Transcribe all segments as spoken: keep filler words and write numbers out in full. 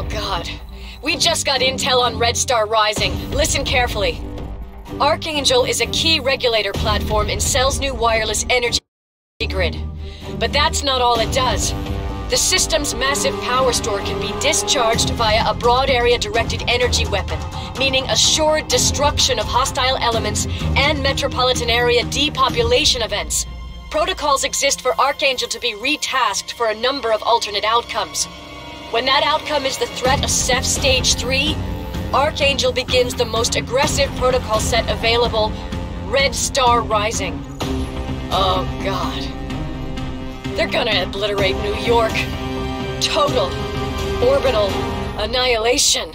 Oh god. We just got intel on Red Star Rising. Listen carefully. Archangel is a key regulator platform in CELL's new wireless energy grid. But that's not all it does. The system's massive power store can be discharged via a broad area directed energy weapon, meaning assured destruction of hostile elements and metropolitan area depopulation events. Protocols exist for Archangel to be retasked for a number of alternate outcomes. When that outcome is the threat of Ceph Stage three, Archangel begins the most aggressive protocol set available, Red Star Rising. Oh god. They're gonna obliterate New York. Total, orbital annihilation.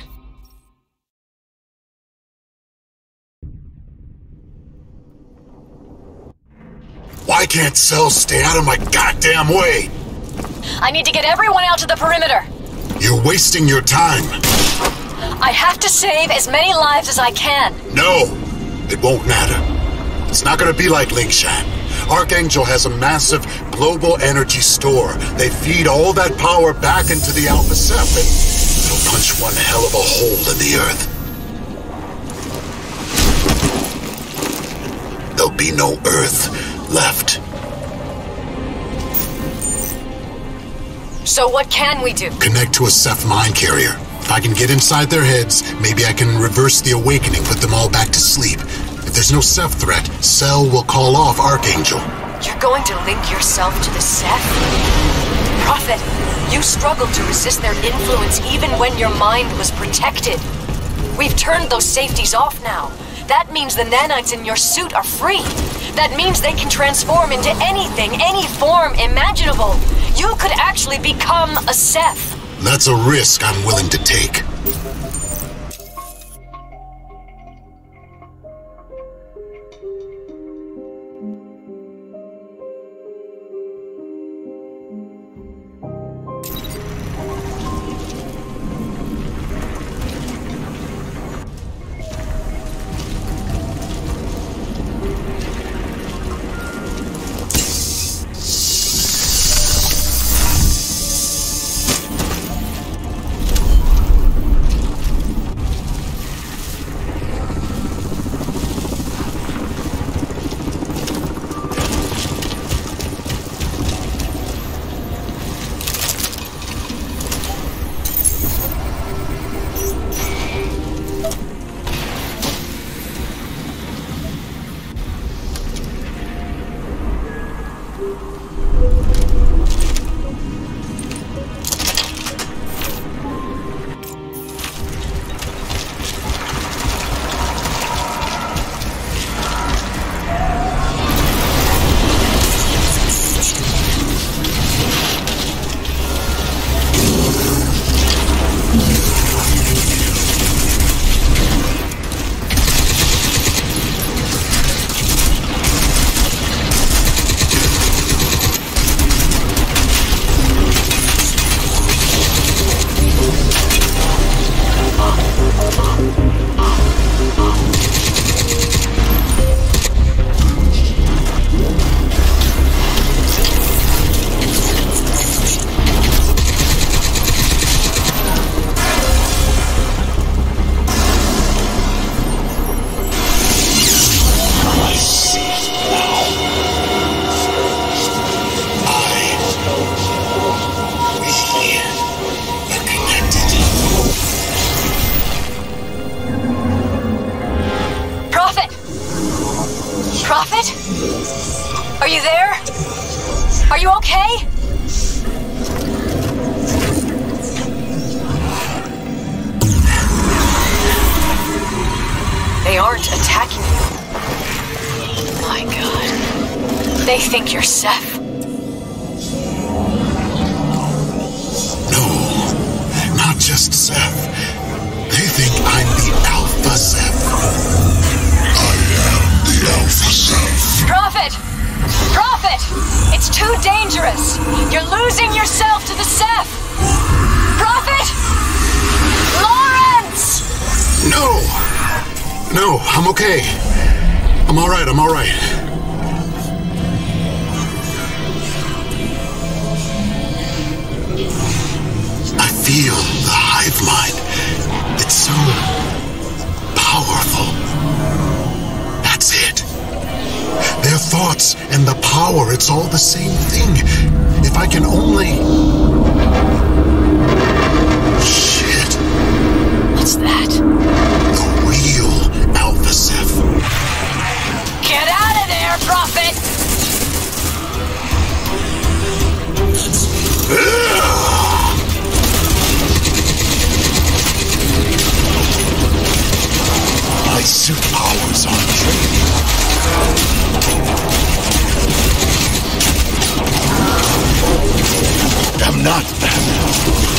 Why can't CELL stay out of my goddamn way? I need to get everyone out to the perimeter. You're wasting your time. I have to save as many lives as I can. No, it won't matter. It's not gonna be like Lingshan. Archangel has a massive global energy store. They feed all that power back into the Alpha Ceph, and it'll punch one hell of a hole in the earth. There'll be no Earth left. So what can we do? Connect to a Ceph Mindcarrier. If I can get inside their heads, maybe I can reverse the awakening, put them all back to sleep. If there's no Ceph threat, CELL will call off Archangel. You're going to link yourself to the Ceph? Prophet, you struggled to resist their influence even when your mind was protected. We've turned those safeties off now. That means the nanites in your suit are free. That means they can transform into anything, any form imaginable. You could actually become a Ceph. That's a risk I'm willing to take. Are you there? Are you okay? They aren't attacking you. My god. They think you're Ceph. No, not just Ceph. They think I'm the Alpha Ceph. I am the Alpha Ceph. Prophet! Prophet! It's too dangerous! You're losing yourself to the Ceph! Prophet! Lawrence! No! No, I'm okay. I'm alright, I'm alright. I feel the hive and the power, it's all the same thing. If I can only... Shit. What's that? The real Alpha Ceph. Get out of there, Prophet! My suit powers on training. I'm not that.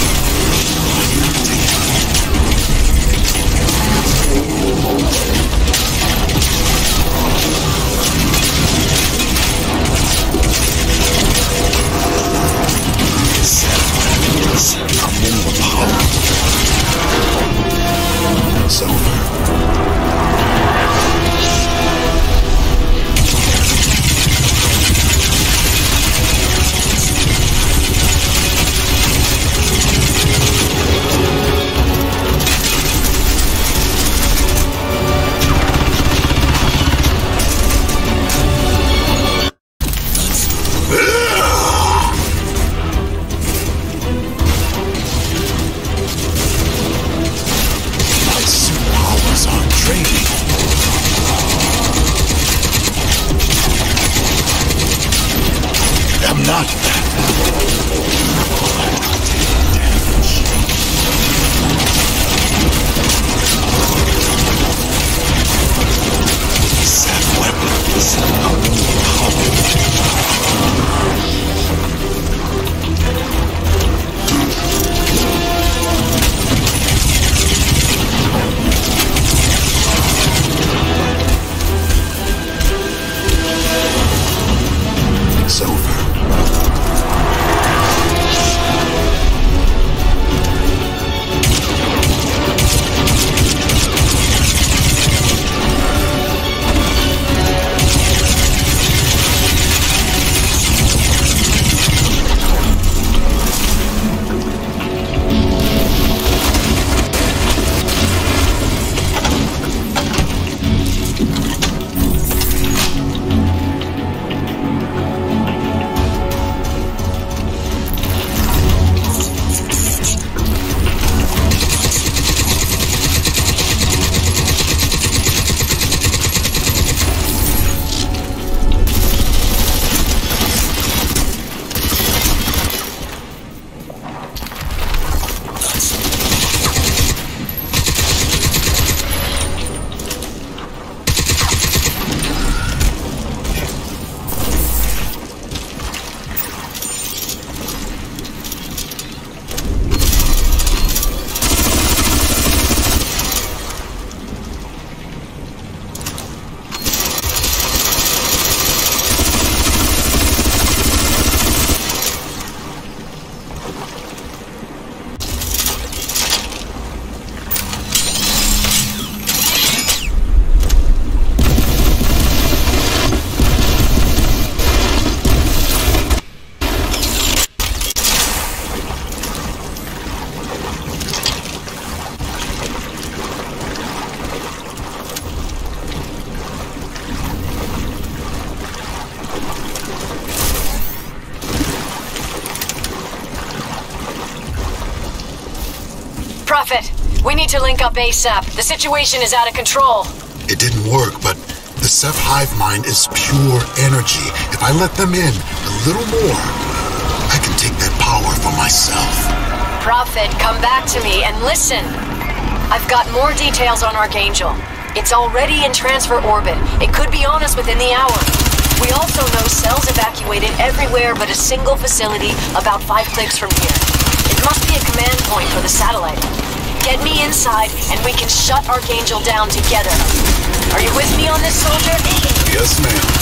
I'm in the power. It's over. Prophet, we need to link up ASAP. The situation is out of control. It didn't work, but the Ceph hive mind is pure energy. If I let them in a little more, I can take that power for myself. Prophet, come back to me and listen. I've got more details on Archangel. It's already in transfer orbit. It could be on us within the hour. We also know cells evacuated everywhere but a single facility about five clicks from here. It must be a command point for the satellite. Get me inside and we can shut Archangel down together. Are you with me on this, soldier? Yes, ma'am.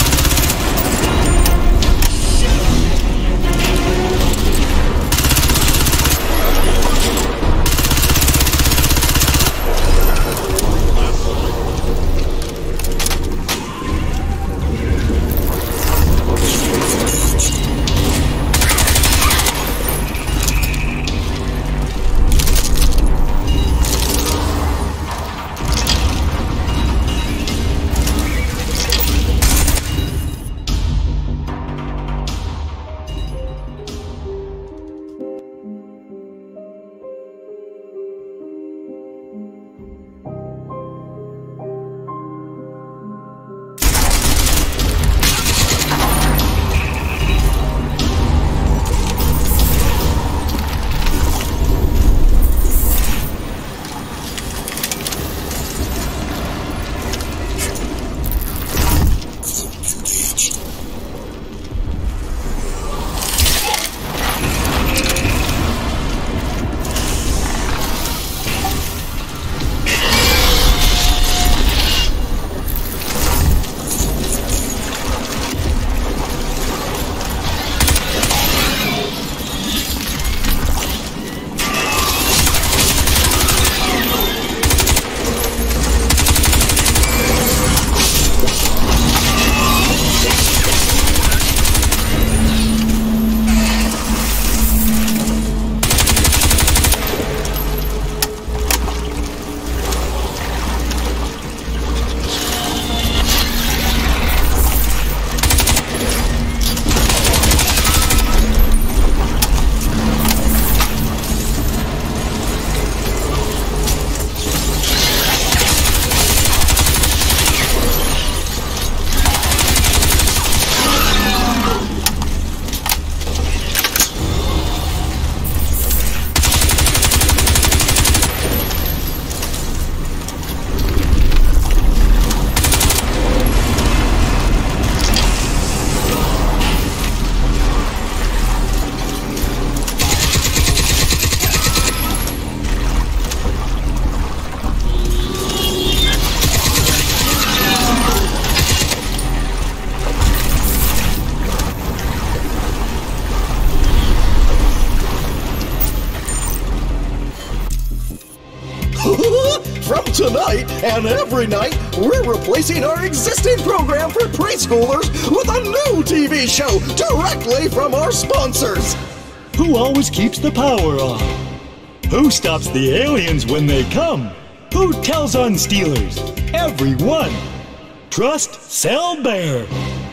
Tonight and every night, we're replacing our existing program for preschoolers with a new T V show directly from our sponsors. Who always keeps the power on? Who stops the aliens when they come? Who tells on stealers? Everyone. Trust CELL Bear.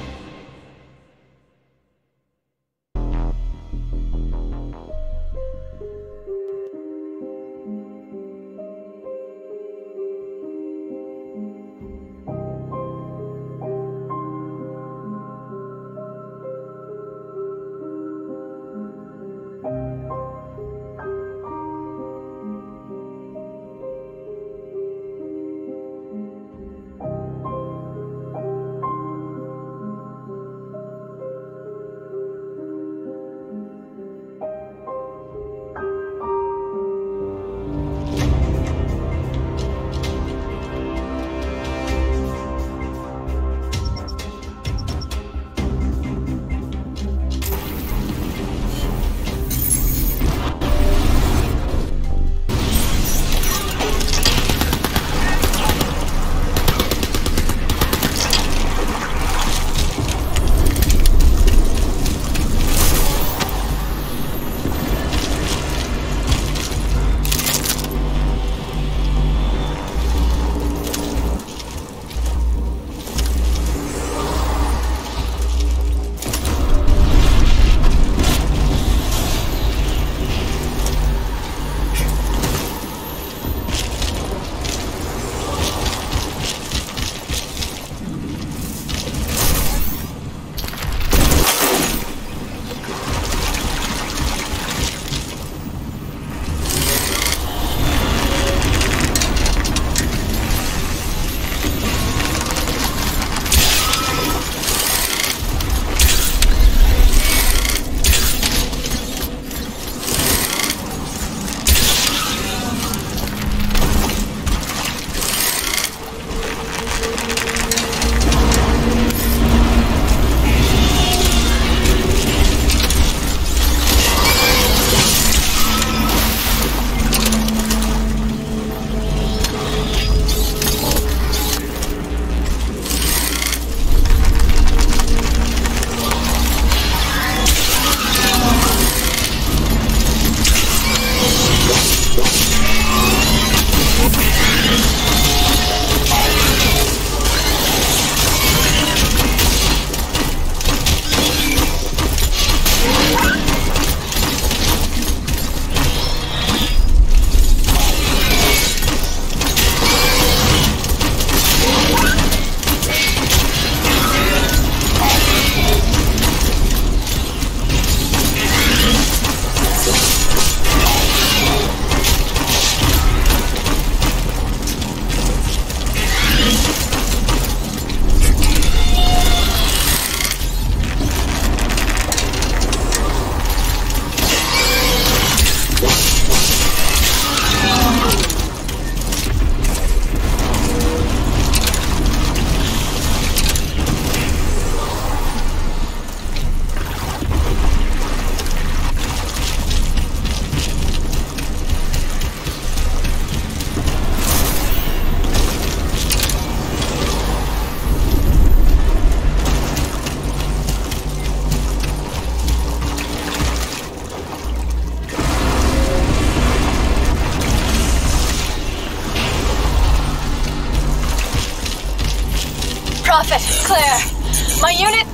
Prophet, Claire, my unit...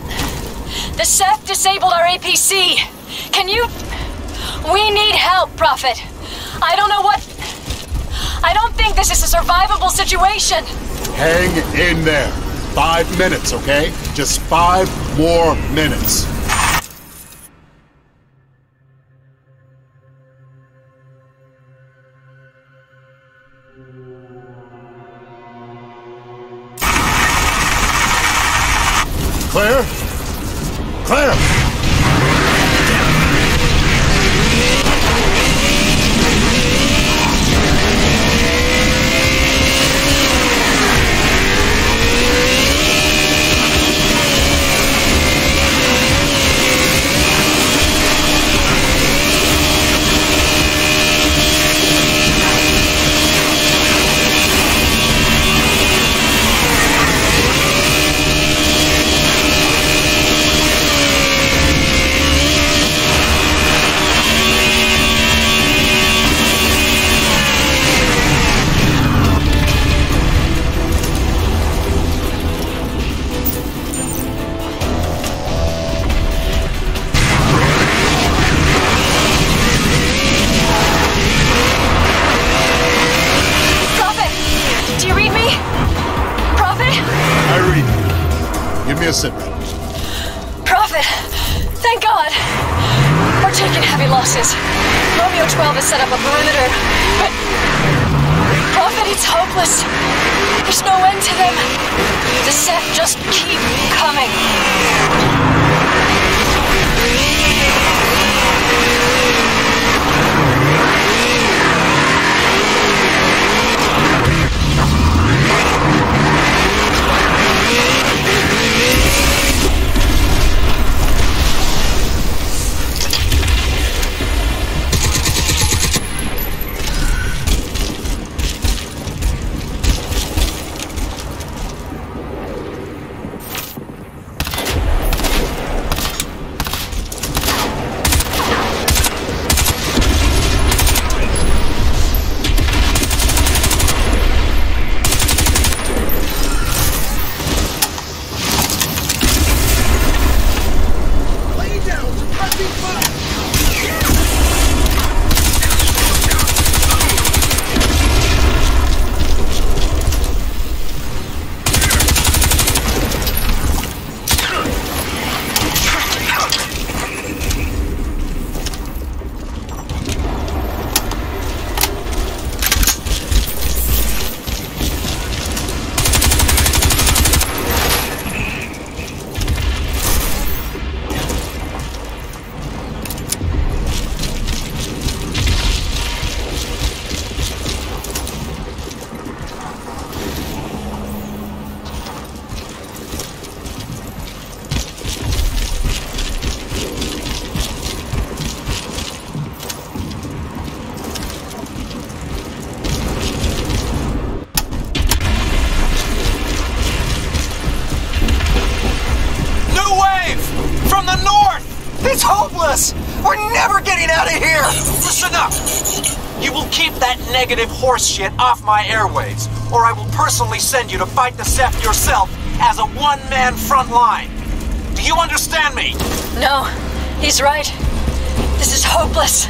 The Ceph disabled our A P C. Can you... We need help, Prophet. I don't know what... I don't think this is a survivable situation. Hang in there. Five minutes, okay? Just five more minutes. Claire? Claire! sit rep. Prophet! Thank God! We're taking heavy losses. Romeo twelve has set up a perimeter, but... Prophet, it's hopeless. There's no end to them. The Ceph just keep coming. It's hopeless! We're never getting out of here! Listen up! You will keep that negative horse shit off my airwaves, or I will personally send you to fight the Ceph yourself as a one-man front line. Do you understand me? No, he's right. This is hopeless.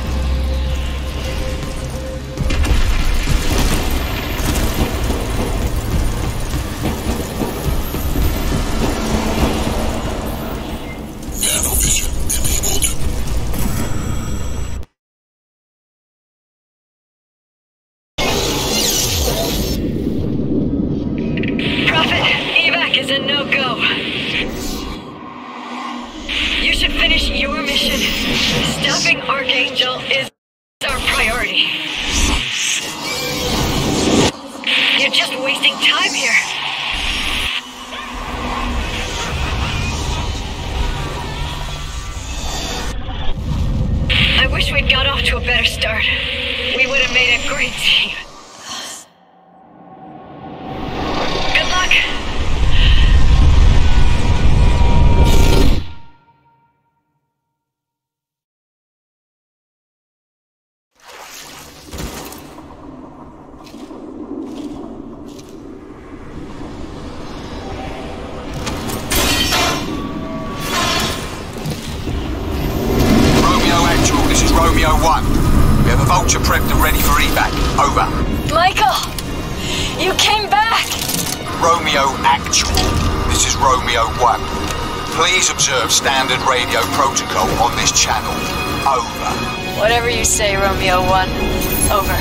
Observe standard radio protocol on this channel. Over. Whatever you say, Romeo one. Over.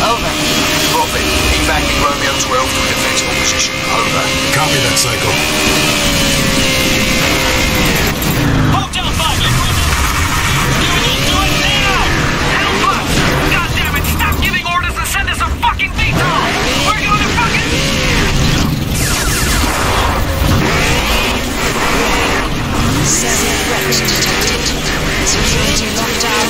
Over. Copy. Evacuate Romeo twelve to a defensible position. Over. Copy that, Psycho. Hotel five, you with us? You will do it now! Help us! God damn it, stop giving orders and send us a fucking V TOL! We're going to fucking... Several threats detected. Security lockdown.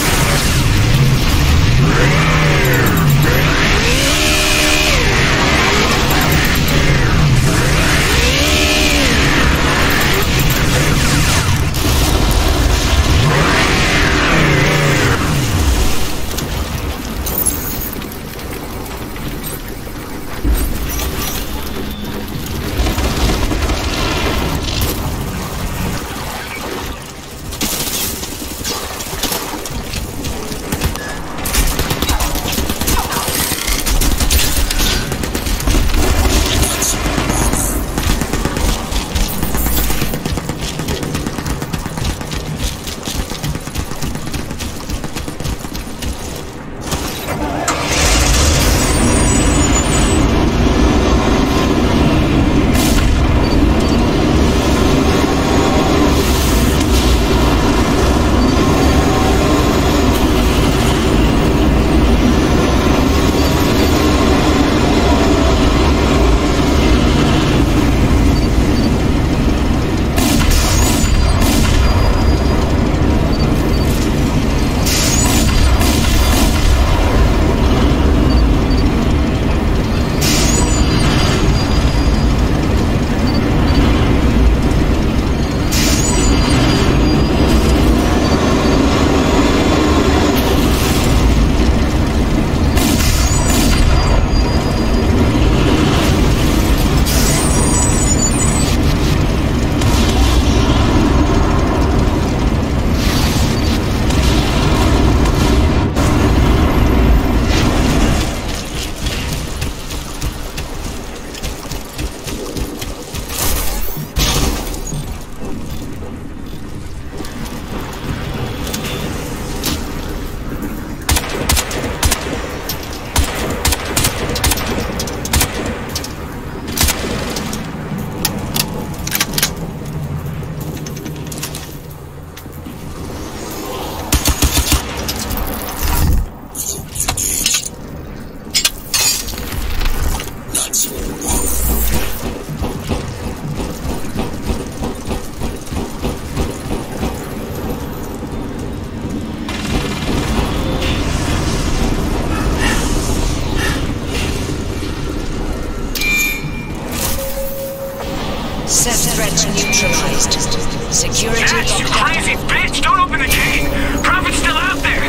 Ceph threat neutralized. Security Ash, you locked down. crazy bitch! Don't open the gate! Prophet's still out there!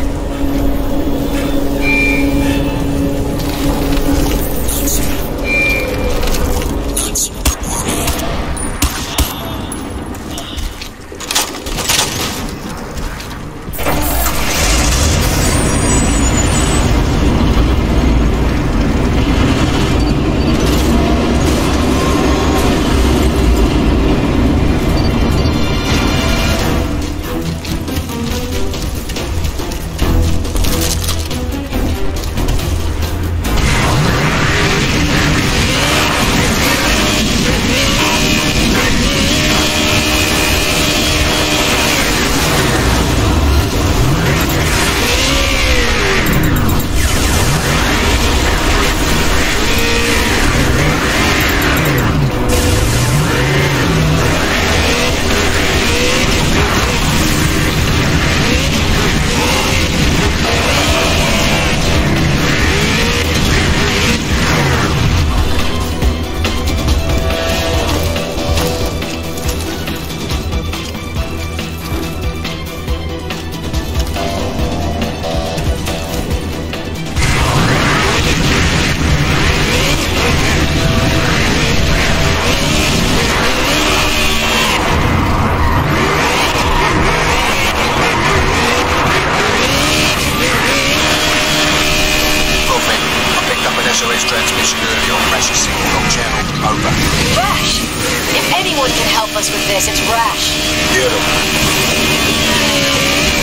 transmission early on Rash's signal on channel. Over. Rash! If anyone can help us with this, it's Rash. Get him. At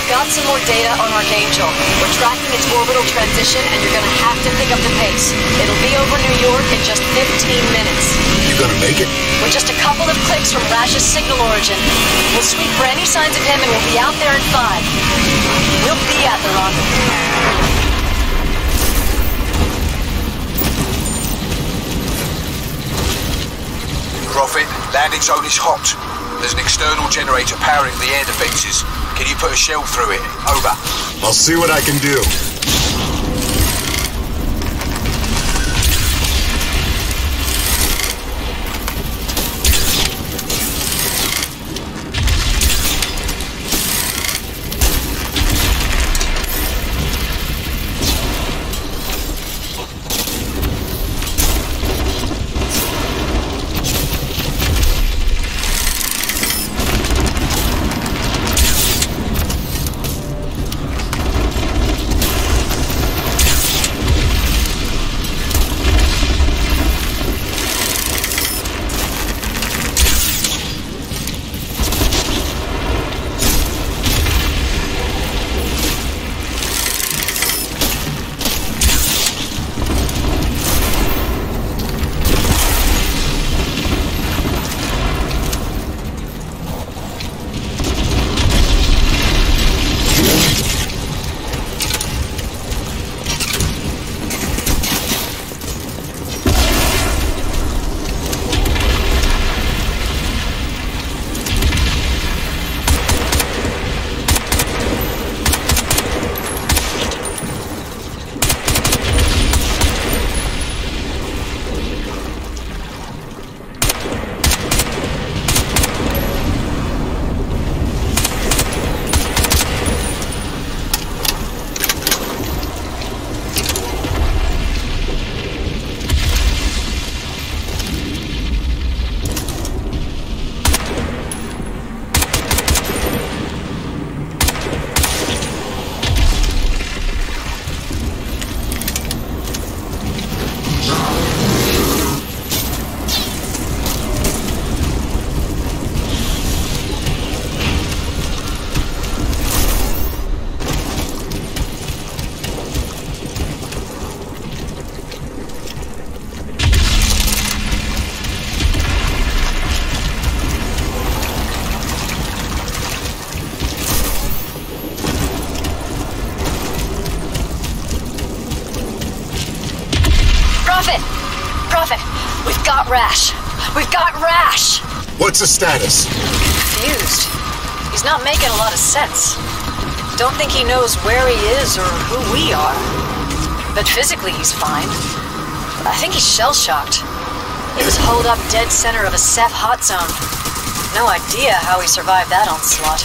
got some more data on Archangel. We're tracking its orbital transition, and you're gonna have to pick up the pace. It'll be over New York in just fifteen minutes. You gonna make it? We're just a couple of clicks from Rash's signal origin. We'll sweep for any signs of him, and we'll be out there in five. We'll be at the rendezvous. Prophet, landing zone is hot. There's an external generator powering the air defenses. Can you put a shell through it? Over. I'll see what I can do. Rash. We've got Rash! What's the status? Confused. He's not making a lot of sense. Don't think he knows where he is or who we are. But physically he's fine. I think he's shell-shocked. He was holed up dead center of a Ceph hot zone. No idea how he survived that onslaught.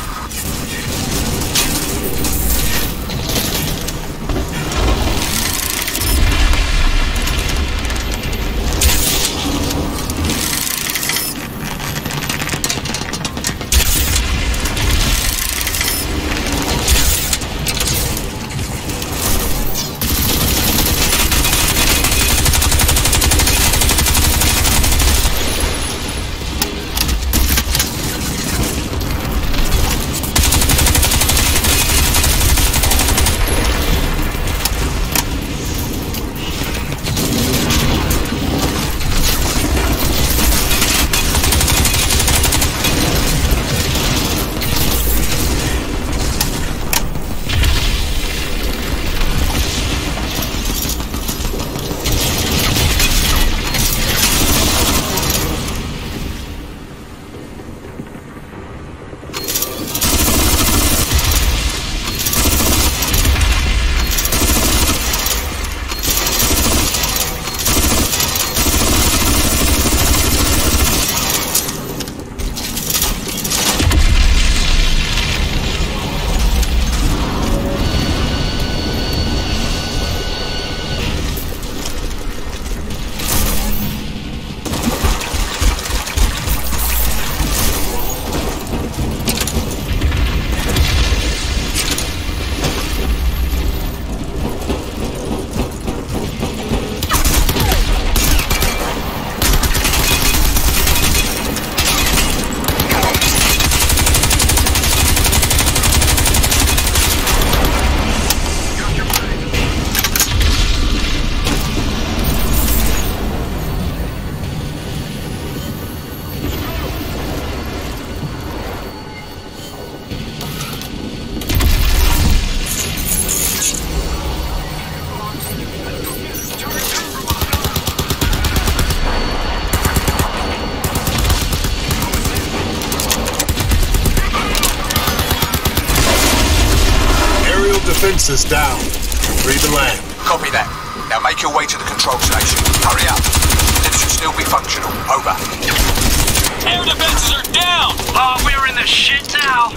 defenses down. Free the land. Copy that. Now make your way to the control station. Hurry up. Lift should still be functional. Over. Air defenses are down! Oh, we're in the shit now!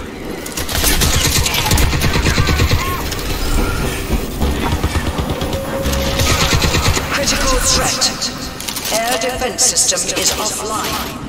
Critical threat. Air defense system is offline.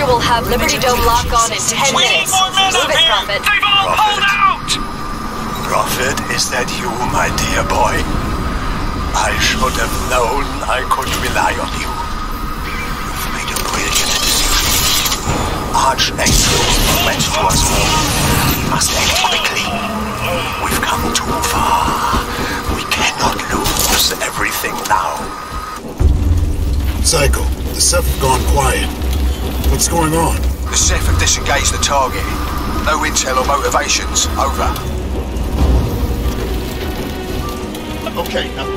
will have Liberty Dome lock on in ten We need minutes. more men Move up it, here! Prophet. They've all pulled out! Prophet, is that you, my dear boy? I should have known I could rely on you. You've made a brilliant decision. Archangel went to us all. We must act quickly. We've come too far. We cannot lose everything now. Psycho, the Ceph have gone quiet. What's going on? The Ceph have disengaged the target. No intel or motivations. Over. Okay, now.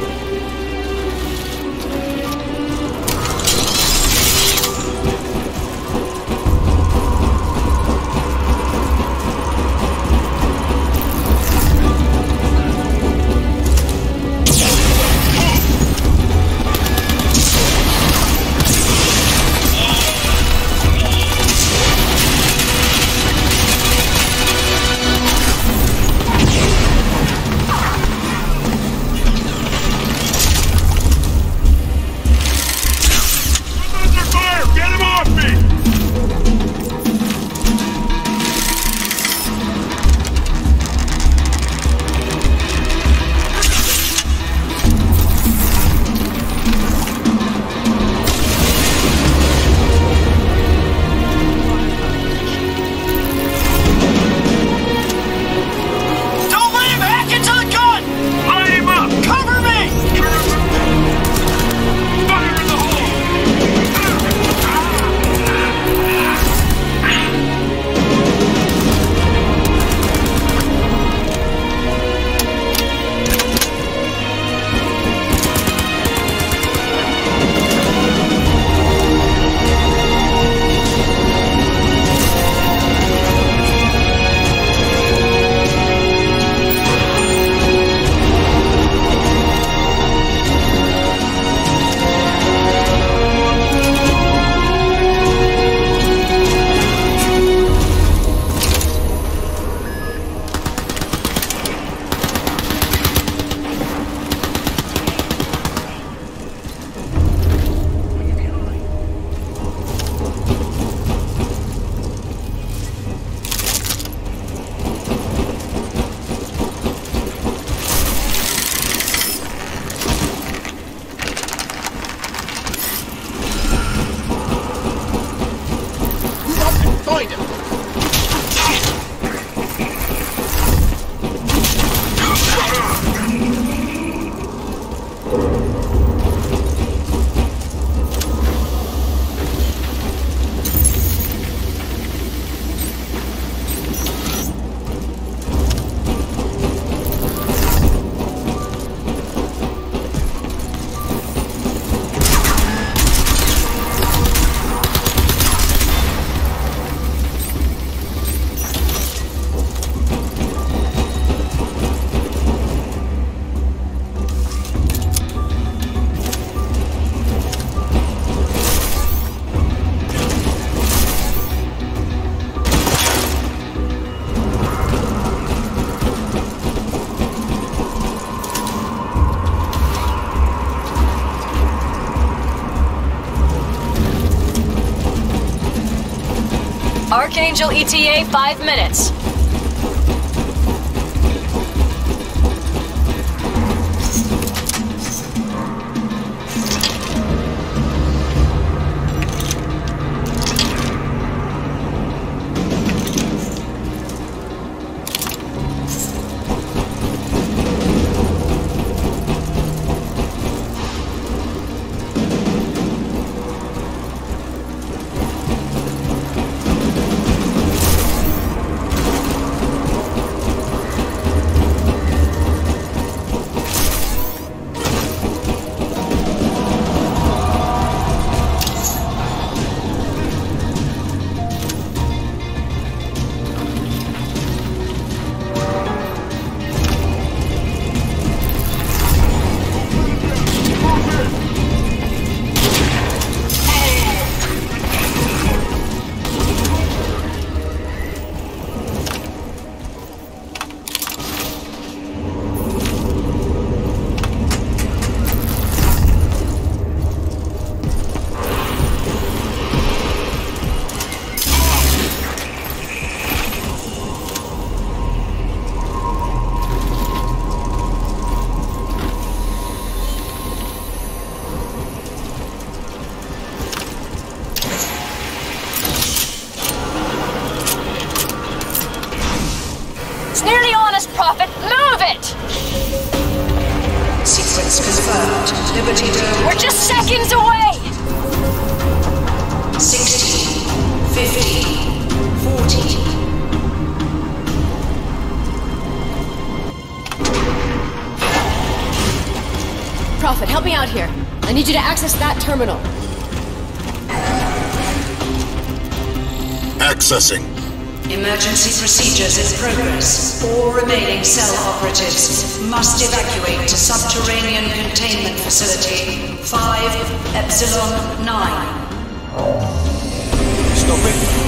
Archangel E T A, five minutes. It's nearly on us, Prophet! Move it! Sequence confirmed. Liberty Dome. We're just seconds away! sixty, fifty, forty. Prophet, help me out here. I need you to access that terminal. Accessing. Emergency procedures in progress. All remaining CELL operatives must evacuate to subterranean containment facility five Epsilon nine. Stop it.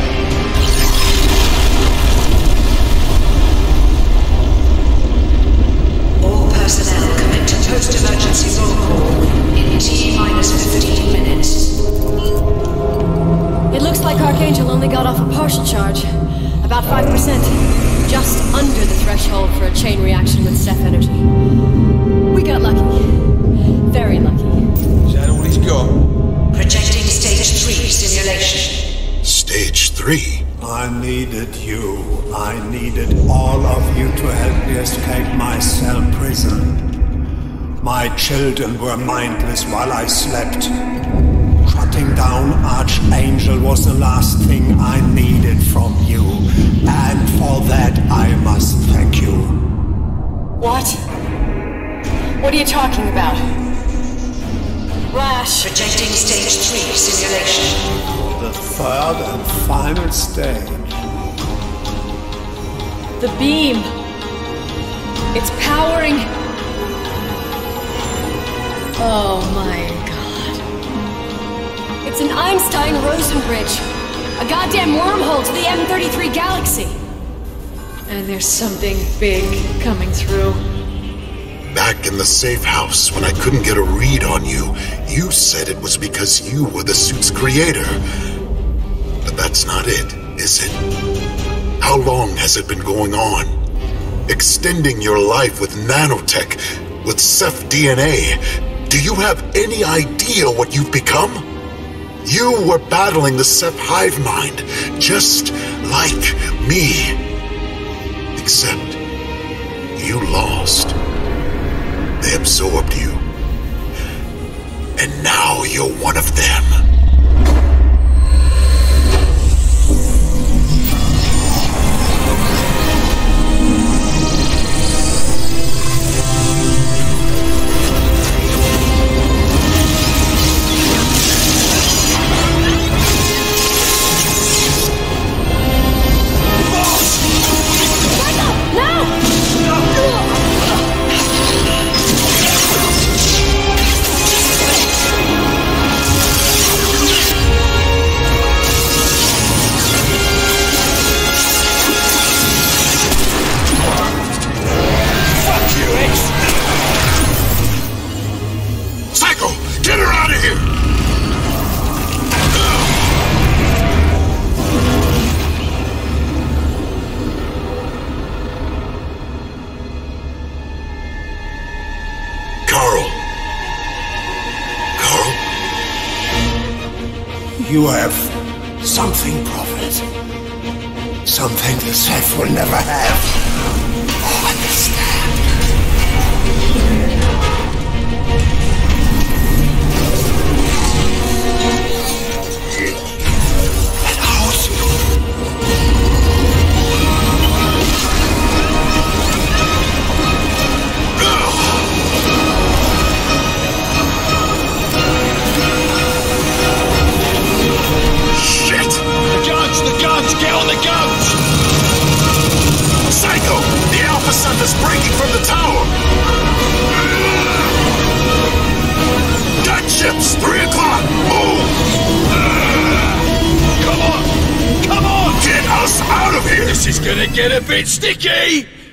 All personnel commit to post-emergency roll call in T minus fifteen minutes. It looks like Archangel only got off a partial charge. About five percent. Just under the threshold for a chain reaction with Ceph energy. We got lucky. Very lucky. Is that all he's got? Projecting stage three simulation. Stage three? I needed you. I needed all of you to help me escape my cell prison. My children were mindless while I slept. Shutting down Archangel was the last thing I needed from you. And for that, I must thank you. What? What are you talking about? Rash. Projecting stage three simulation. The third and final stage. The beam. It's powering. Oh my god. It's an Einstein-Rosen bridge. A goddamn wormhole to the M thirty-three galaxy. And there's something big coming through. Back in the safe house, when I couldn't get a read on you, you said it was because you were the suit's creator. But that's not it, is it? How long has it been going on? Extending your life with nanotech, with Ceph D N A. Do you have any idea what you've become? You were battling the Ceph hive mind, just like me. Except, you lost. They absorbed you. And now you're one of them. You have something, Prophet. Something the Ceph will never have. Oh, understand. That house. The guns! Get on the guns! Psycho! The Alpha Ceph is breaking from the tower! Gunships! Three o'clock! Move! Come on! Come on! Get us out of here! This is gonna get a bit sticky!